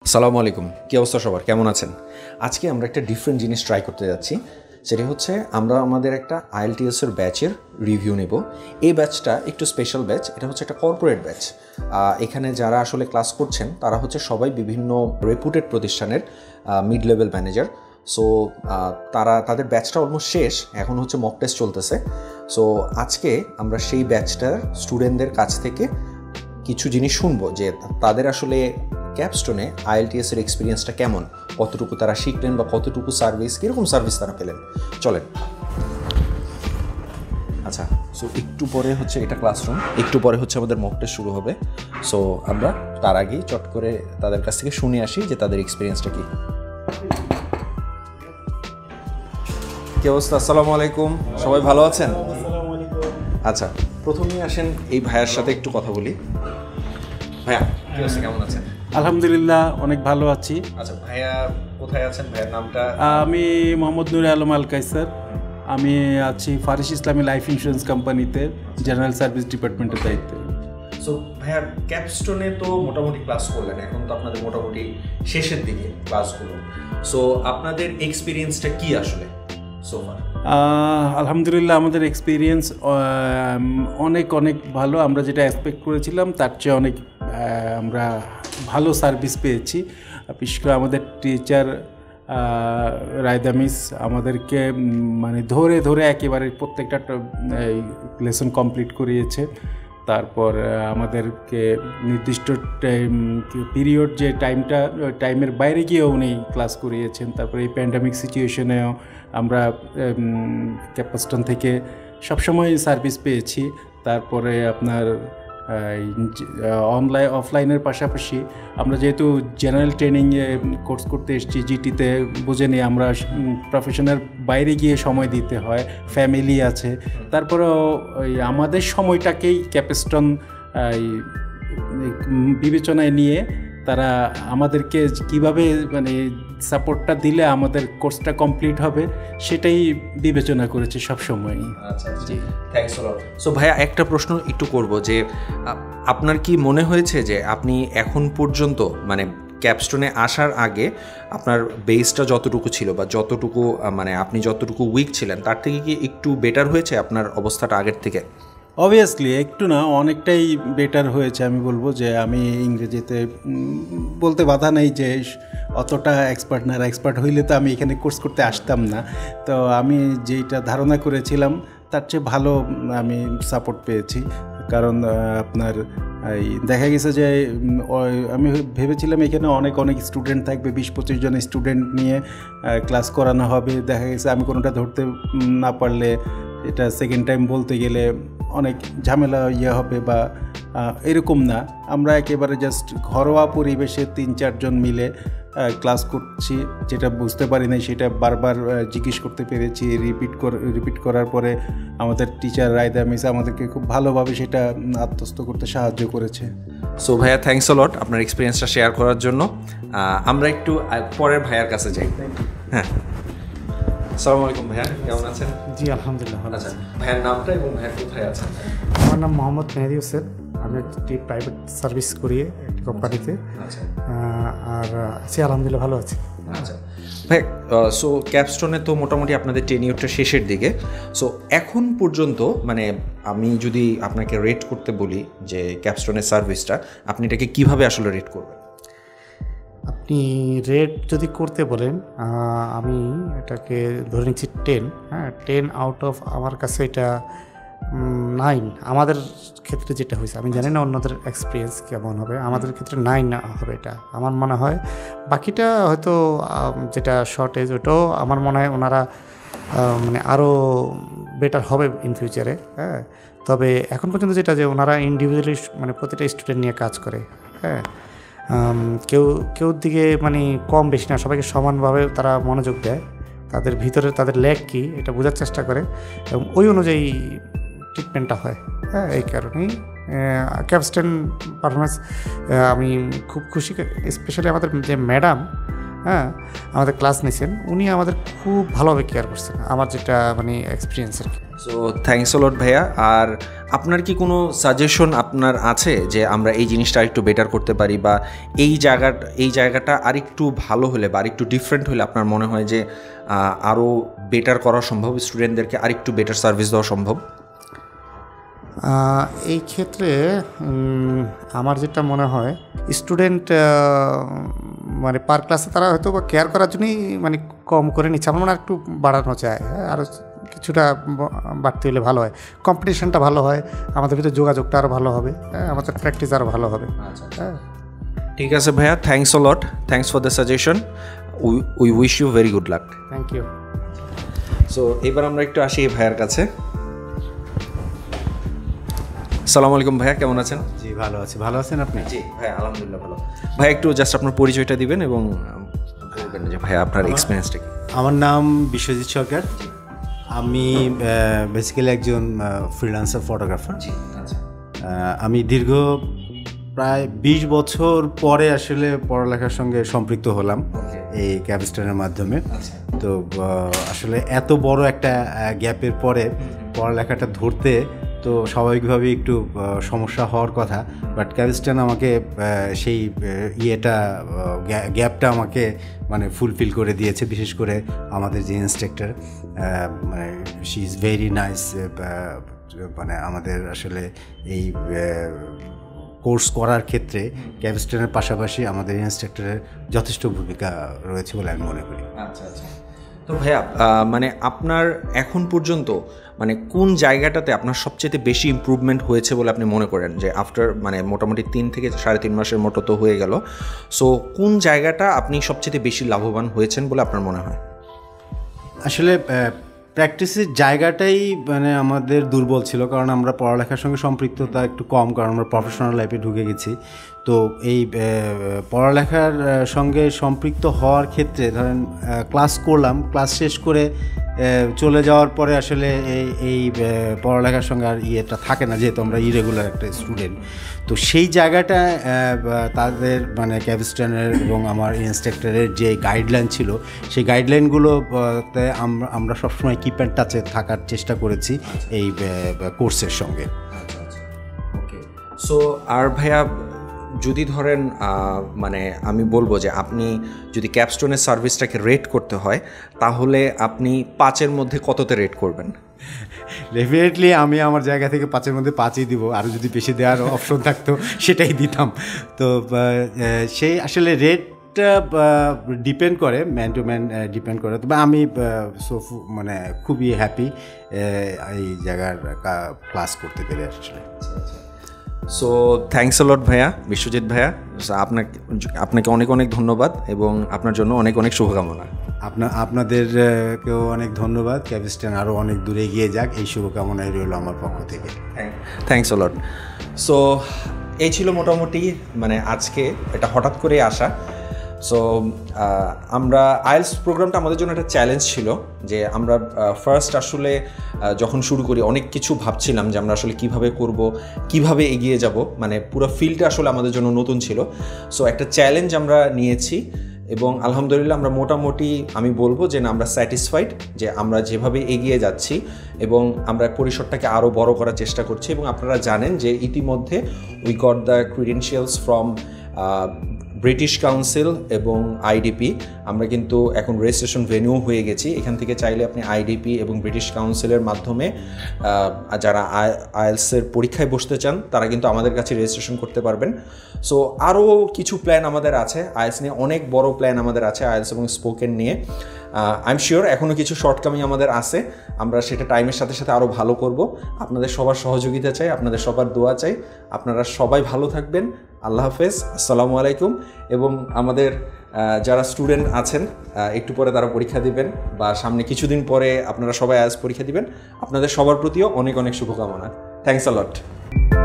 আসসালামু আলাইকুম, কী অবস্থা সবার, কেমন আছেন? আজকে আমরা একটা ডিফারেন্ট জিনিস ট্রাই করতে যাচ্ছি। সেটা হচ্ছে আমরা আমাদের একটা আইএলটিএসের ব্যাচের রিভিউ নেব। এই ব্যাচটা একটু স্পেশাল ব্যাচ, এটা হচ্ছে একটা কর্পোরেট ব্যাচ। এখানে যারা আসলে ক্লাস করছেন তারা হচ্ছে সবাই বিভিন্ন রেপুটেড প্রতিষ্ঠানের মিড লেভেল ম্যানেজার। সো তাদের ব্যাচটা অলমোস্ট শেষ, এখন হচ্ছে মক টেস্ট চলতেছে। সো আজকে আমরা সেই ব্যাচটার স্টুডেন্টদের কাছ থেকে কিছু জিনিস শুনবো যে তাদের আসলে ক্যাপস্টোনে আইএলটিএসের এক্সপিরিয়েন্সটা কেমন, কতটুকু তারা শিখলেন বা কতটুকু সার্ভিস, কীরকম সার্ভিস তারা পেলেন। চলেন। আচ্ছা, সো একটু পরে হচ্ছে এটা ক্লাসরুম, একটু পরে হচ্ছে আমাদের মক টেস্ট শুরু হবে। সো আমরা তার আগেই চট করে তাদের কাছ থেকে শুনে আসি যে তাদের এক্সপিরিয়েন্সটা কী। কী অবস্থা? আসসালামু আলাইকুম, সবাই ভালো আছেন? আচ্ছা, প্রথমেই আসেন এই ভাইয়ার সাথে একটু কথা বলি। ভাইয়া কী অবস্থা, কেমন আছেন? আলহামদুলিল্লাহ, অনেক ভালো আছি। আচ্ছা ভাইয়া কোথায় আছেন? ভাইয়ার নামটা? আমি মোহাম্মদ নুর আলম আল কাইসার। আমি আছি ফারিস ইসলামী লাইফ ইন্স্যুরেন্স কোম্পানিতে জেনারেল সার্ভিস ডিপার্টমেন্টের দায়িত্বে। সো ভাইয়া ক্যাপস্টোনে তো মোটামুটি ক্লাস করলেন, এখন তো আপনাদের মোটামুটি শেষের দিকে ক্লাসগুলো। সো আপনাদের এক্সপিরিয়েন্সটা কি আসলে সোফার? আলহামদুলিল্লাহ, আমাদের এক্সপিরিয়েন্স অনেক ভালো। আমরা যেটা এক্সপেক্ট করেছিলাম তার চেয়ে অনেক আমরা ভালো সার্ভিস পেয়েছি। বিশেষ করে আমাদের টিচার রায়দা মিস আমাদেরকে মানে ধরে একেবারে প্রত্যেকটা লেসন কমপ্লিট করিয়েছে। তারপর আমাদেরকে নির্দিষ্ট পিরিয়ড যে টাইমের বাইরে গিয়েও উনি ক্লাস করিয়েছেন। তারপরে এই প্যান্ডামিক সিচুয়েশনেও আমরা ক্যাপাস্টন থেকে সবসময় সার্ভিস পেয়েছি। তারপরে আপনার অফলাইনের পাশাপাশি আমরা যেহেতু জেনারেল ট্রেনিংয়ে কোর্স করতে এসেছি জিটিতে, বুঝে নিই আমরা প্রফেশনের বাইরে গিয়ে সময় দিতে হয়, ফ্যামিলি আছে। তারপরেও আমাদের সময়টাকেই ক্যাপাস্টন বিবেচনায় নিয়ে তারা আমাদেরকে কিভাবে মানে সাপোর্টটা দিলে আমাদের কোর্সটা কমপ্লিট হবে সেটাই বিবেচনা করেছে সবসময়ই। আচ্ছা জি, থ্যাঙ্কস আ লট। সো ভাইয়া একটা প্রশ্ন একটু করব যে আপনার কি মনে হয়েছে যে আপনি এখন পর্যন্ত মানে ক্যাপস্টোনে আসার আগে আপনার বেসটা যতটুকু ছিল বা যতটুকু মানে আপনি যতটুকু উইক ছিলেন তার থেকে কি একটু বেটার হয়েছে আপনার অবস্থাটা আগের থেকে? অবভিয়াসলি একটু না, অনেকটাই বেটার হয়েছে। আমি বলবো যে আমি ইংরেজিতে বলতে বাধা নেই যে অতটা এক্সপার্ট না, এক্সপার্ট হইলে তো আমি এখানে কোর্স করতে আসতাম না। তো আমি যেটা ধারণা করেছিলাম তার চেয়ে ভালো আমি সাপোর্ট পেয়েছি। কারণ আপনার দেখা গেছে যে আমি ভেবেছিলাম এখানে অনেক স্টুডেন্ট থাকবে, 20-25 জন স্টুডেন্ট নিয়ে ক্লাস করানো হবে। দেখা গেছে আমি কোনোটা ধরতে না পারলে এটা সেকেন্ড টাইম বলতে গেলে অনেক ঝামেলা হবে বা এরকম না। আমরা একেবারে জাস্ট ঘরোয়া পরিবেশে 3-4 জন মিলে ক্লাস করছি। যেটা বুঝতে পারি না সেটা বারবার জিজ্ঞেস করতে পেরেছি। রিপিট করার পরে আমাদের টিচার রায়দা মিস আমাদেরকে খুব ভালোভাবে সেটা আত্মস্থ করতে সাহায্য করেছে। সো ভাইয়া থ্যাঙ্কস আ লট আপনার এক্সপিরিয়েন্সটা শেয়ার করার জন্য। আমরা একটু পরের ভাইয়ার কাছে যাই। হ্যাঁ, আসসালামু আলাইকুম ভাইয়া, কেমন আছেন? জি আলহামদুলিল্লাহ ভালো আছি। ভাইয়ার নামটা এবং ভাইয়া কোথায় আছেন? আমার নাম মোহাম্মদ মেহেদি হোসেন। আমি একটি প্রাইভেট সার্ভিস করি একটি কোম্পানিতে। আর আছি আলহামদুলিল্লাহ, ভালো আছি। আচ্ছা ভাই, সো ক্যাপস্টোনে তো মোটামুটি আপনাদের টেনিউরটা শেষের দিকে। সো এখন পর্যন্ত মানে আমি যদি আপনাকে রেট করতে বলি যে ক্যাপস্টোনের সার্ভিসটা, আপনি এটাকে কীভাবে আসলে রেট করবেন? আপনি রেট যদি করতে বলেন, আমি এটাকে ধরে নিচ্ছি 10। হ্যাঁ, 10 আউট অফ আমার কাছে এটা 9। আমাদের ক্ষেত্রে যেটা হয়েছে, আমি জানি না অন্যদের এক্সপিরিয়েন্স কেমন হবে, আমাদের ক্ষেত্রে 9 হবে এটা আমার মনে হয়। বাকিটা হয়তো যেটা শর্টেজ ওটাও আমার মনে হয় ওনারা মানে আরও বেটার হবে ইন ফিউচারে। হ্যাঁ, তবে এখন পর্যন্ত যেটা যে ওনারা ইন্ডিভিজুয়ালি মানে প্রতিটা স্টুডেন্ট নিয়ে কাজ করে। হ্যাঁ, কেউ দিকে মানে কম বেশি না, সবাইকে সমানভাবে তারা মনোযোগ দেয়। তাদের ভিতরে তাদের ল্যাক কী এটা বোঝার চেষ্টা করে এবং ওই অনুযায়ী ট্রিটমেন্টটা হয়। হ্যাঁ, এই কারণেই ক্যাপস্টোন পারফরমেন্স আমি খুব খুশি। স্পেশালি আমাদের যে ম্যাডাম হ্যাঁ আমাদের ক্লাস নিয়েছেন, উনি আমাদের খুব ভালোভাবে কেয়ার করছেন, আমার যেটা মানে এক্সপিরিয়েন্স আর কি। সো থ্যাংকস লট ভাইয়া। আর আপনার কি কোনো সাজেশন আপনার আছে যে আমরা এই জিনিসটা আরেকটু বেটার করতে পারি, বা এই জায়গাটা আরেকটু ভালো হলে বা আরেকটু ডিফারেন্ট হলে আপনার মনে হয় যে আরও বেটার করা সম্ভব, স্টুডেন্টদেরকে আরেকটু বেটার সার্ভিস দেওয়া সম্ভব? এই ক্ষেত্রে আমার যেটা মনে হয় স্টুডেন্ট মানে পার ক্লাসে তারা হয়তো বা কেয়ার করার জন্যই মানে কম করে নিচ্ছে, আমার মনে হয় একটু বাড়ানো চায়, হ্যাঁ আরও কিছুটা বাড়তে হলে ভালো হয়, কম্পিটিশনটা ভালো হয়, আমাদের ভিতরে যোগাযোগটা আরও ভালো হবে, হ্যাঁ আমাদের প্র্যাকটিস আরও ভালো হবে। হ্যাঁ ঠিক আছে ভাইয়া, thanks a lot, thanks for the suggestion, we wish you very good luck. Thank you. So এবার আমরা একটু আসি ভাইয়ার কাছে। আসসালামু আলাইকুম ভাইয়া, কেমন আছেন? জি ভালো আছি, ভালো আছেন আপনি? জি ভাইয়া আলহামদুলিল্লাহ ভালো। ভাইয়া একটু জাস্ট আপনার পরিচয়টা দিবেন এবং বলবেন যে ভাইয়া আপনার এক্সপিরিয়েন্সটা কি? আমার নাম বিশ্বজিৎ সরকার, আমি বেসিক্যালি একজন ফ্রিল্যান্সার ফটোগ্রাফার। আমি দীর্ঘ প্রায় 20 বছর পরে আসলে পড়ালেখার সঙ্গে সম্পৃক্ত হলাম এই ক্যাপস্টোনের মাধ্যমে। তো আসলে এত বড় একটা গ্যাপের পরে পড়ালেখাটা ধরতে তো স্বাভাবিকভাবেই একটু সমস্যা হওয়ার কথা, বাট ক্যাপস্টোন আমাকে সেই গ্যাপটা আমাকে মানে ফুলফিল করে দিয়েছে। বিশেষ করে আমাদের যে ইনস্ট্রাক্টর, মানে শি ইজ ভেরি নাইস, মানে আমাদের আসলে এই কোর্স করার ক্ষেত্রে ক্যাপস্টোনের পাশাপাশি আমাদের ইনস্ট্রাক্টরের যথেষ্ট ভূমিকা রয়েছে বলে আমি মনে করি। আচ্ছা আচ্ছা। তো ভাইয়া মানে আপনার এখন পর্যন্ত মানে কোন জায়গাটাতে আপনার সবচেয়ে বেশি ইমপ্রুভমেন্ট হয়েছে বলে আপনি মনে করেন, যে আফটার মানে মোটামুটি 3 থেকে 3.5 মাসের মতো তো হয়ে গেল, সো কোন জায়গাটা আপনি সবচেয়ে বেশি লাভবান হয়েছেন বলে আপনার মনে হয়? আসলে প্র্যাকটিসের জায়গাটাই মানে আমাদের দুর্বল ছিল, কারণ আমরা পড়ালেখার সঙ্গে সম্পৃক্ততা একটু কম, কারণ আমরা প্রফেশনাল লাইফে ঢুকে গেছি। তো এই পড়ালেখার সঙ্গে সম্পৃক্ত হওয়ার ক্ষেত্রে ধরেন ক্লাস করলাম, ক্লাস শেষ করে চলে যাওয়ার পরে আসলে এই পড়ালেখার সঙ্গে আর ইয়েটা থাকে না, যেহেতু আমরা ইরেগুলার একটা স্টুডেন্ট। তো সেই জায়গাটা তাদের মানে ক্যাপস্টোনের এবং আমার ইনস্ট্রাক্টরের যে গাইডলাইন ছিল, সেই গাইডলাইনগুলোতে আমরা সবসময় কিপ অ্যান্ড টাচে থাকার চেষ্টা করেছি এই কোর্সের সঙ্গে। ওকে। সো আর ভাইয়া যদি ধরেন মানে আমি বলবো যে আপনি যদি ক্যাপস্টোনের সার্ভিসটাকে রেট করতে হয়, তাহলে আপনি 5-এর মধ্যে কততে রেট করবেন? ডেফিনেটলি আমি আমার জায়গা থেকে 5-এর মধ্যে 5ই দিব, আরও যদি বেশি দেওয়ার অপশন থাকতো সেটাই দিতাম। তো সেই আসলে রেটটা ডিপেন্ড করে, ম্যান টু ম্যান ডিপেন্ড করে। তবে আমি মানে খুবই হ্যাপি এই জায়গার ক্লাস করতে পেরে আসলে। সো থ্যাংকস আ লট ভাইয়া, বিশ্বজিৎ ভাইয়া, আপনাকে অনেক অনেক ধন্যবাদ এবং আপনার জন্য অনেক অনেক শুভকামনা। আপনাদেরকেও অনেক ধন্যবাদ। ক্যাপস্টোন আরও অনেক দূরে এগিয়ে যাক, এই শুভকামনাই রইল আমার পক্ষ থেকে। Thanks a lot. সো এই ছিল মোটামুটি মানে আজকে এটা হঠাৎ করে আসা। সো আমরা আইএলটিএস প্রোগ্রামটা আমাদের জন্য একটা চ্যালেঞ্জ ছিল, যে আমরা ফার্স্ট আসলে যখন শুরু করি অনেক কিছু ভাবছিলাম যে আমরা আসলে কিভাবে করব, কিভাবে এগিয়ে যাব, মানে পুরো ফিল্ডটা আসলে আমাদের জন্য নতুন ছিল। সো একটা চ্যালেঞ্জ আমরা নিয়েছি এবং আলহামদুলিল্লাহ আমরা মোটামুটি আমি বলবো যে না, আমরা স্যাটিসফাইড যে আমরা যেভাবে এগিয়ে যাচ্ছি এবং আমরা পরিসরটাকে আরও বড় করার চেষ্টা করছি। এবং আপনারা জানেন যে ইতিমধ্যে we got the credentials from British Council এবং আইডিপি। আমরা কিন্তু এখন রেজিস্ট্রেশন ভেনিউ হয়ে গেছি। এখান থেকে চাইলে আপনি আইডিপি এবং ব্রিটিশ কাউন্সিলের মাধ্যমে যারা আইএলটিএসের পরীক্ষায় বসতে চান তারা কিন্তু আমাদের কাছে রেজিস্ট্রেশন করতে পারবেন। সো আরও কিছু প্ল্যান আমাদের আছে, আইএলটিএস নিয়ে অনেক বড় প্ল্যান আমাদের আছে, আইএলটিএস এবং স্পোকেন নিয়ে। আই এম শিওর এখনও কিছু শর্টকামিং আমাদের আছে, আমরা সেটা টাইমের সাথে সাথে আরও ভালো করব। আপনাদের সবার সহযোগিতা চাই, আপনাদের সবার দোয়া চাই। আপনারা সবাই ভালো থাকবেন। আল্লাহ হাফেজ, আসসালামু আলাইকুম। এবং আমাদের যারা স্টুডেন্ট আছেন একটু পরে তারা পরীক্ষা দিবেন বা সামনে কিছুদিন পরে আপনারা সবাই আইএলটিএস পরীক্ষা দিবেন, আপনাদের সবার প্রতিও অনেক অনেক শুভকামনা। Thanks a lot.